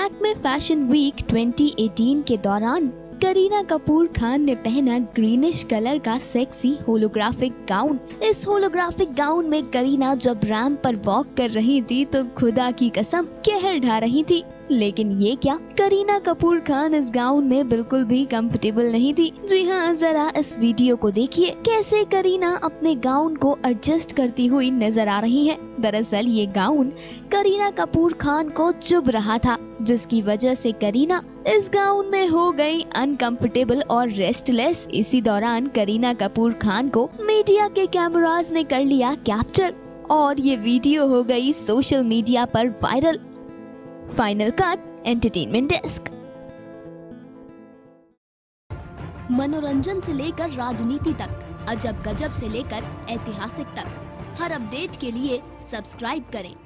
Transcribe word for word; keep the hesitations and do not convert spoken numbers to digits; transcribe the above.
Lakme fashion week twenty eighteen के दौरान करीना कपूर खान ने पहना ग्रीनिश कलर का सेक्सी होलोग्राफिक गाउन। इस होलोग्राफिक गाउन में करीना जब रैंप पर वॉक कर रही थी तो खुदा की कसम कहर ढा रही थी। लेकिन ये क्या, करीना कपूर खान इस गाउन में बिल्कुल भी कंफर्टेबल नहीं थी। जी हाँ, जरा इस वीडियो को देखिए कैसे करीना अपने गाउन को एडजस्ट करती हुई नजर आ रही है। दरअसल ये गाउन करीना कपूर खान को चुभ रहा था, जिसकी वजह से करीना इस गाउन में हो गई अनकंफर्टेबल और रेस्टलेस। इसी दौरान करीना कपूर खान को मीडिया के कैमरास ने कर लिया कैप्चर और ये वीडियो हो गई सोशल मीडिया पर viral. Final cut entertainment desk. मनोरंजन से लेकर राजनीति तक, अजब गजब से लेकर ऐतिहासिक तक, हर अपडेट के लिए सब्सक्राइब करें